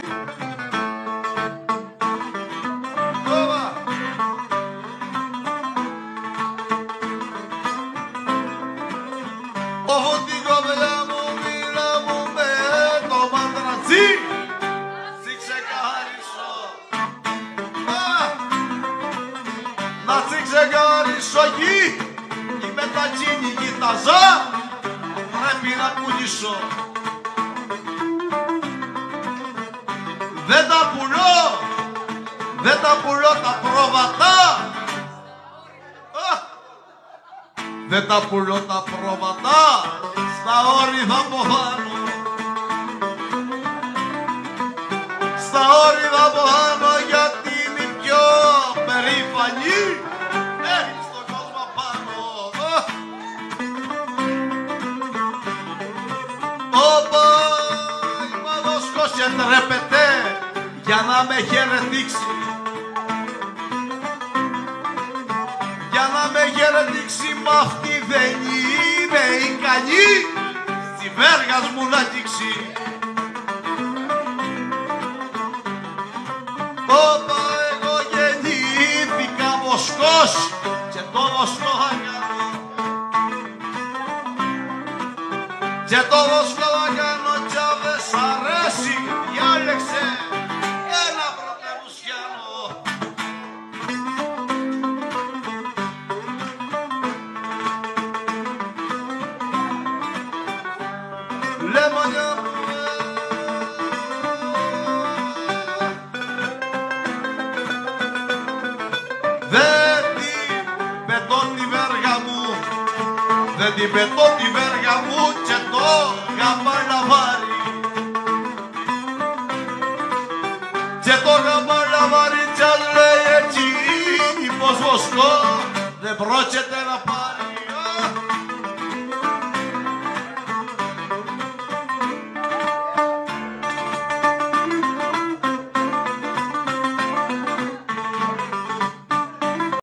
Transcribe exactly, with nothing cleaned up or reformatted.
Οφ' την κοπελιά μου μίλα μου με το μαντρατσί, τσι ξεκαθαρίσω. Να τσι ξεκαθαρίσω εκεί, η μετατσίνη κοιταζά, πρέπει να πουλήσω. Δεν τα πουλώ, δεν τα πουλώ τα πρόβατα. Δεν τα πουλώ τα πρόβατα, στα όριδα από πάνω. Στα όριδα από πάνω, γιατί είναι η πιο περήφανη. Έχει στον κόσμο πάνω. Όπα, η Μαδόσκος εντρέπεται για να με χαιρετήξει. Για να με χαιρετήξει, μ' αυτή δεν είναι ικανή στη βέργας μου να αγγίξει. Όπα, εγώ γεννήθηκα βοσκός και το βοσκό θα κάνω. Και το βοσκό θα κάνω κι αν δεν σ' αρέσει, διάλεξε ένα πρωτεύουσιανό. Λεμονιά μου, δεν την πετώ τη βέργα μου, δεν την πετώ τη βέργα μου και το γαμπαλαβάρι. Και το γαμπαλαβάρι κι αν λέει έτσι πως βοσκό δεν πρόκειται να πάρει.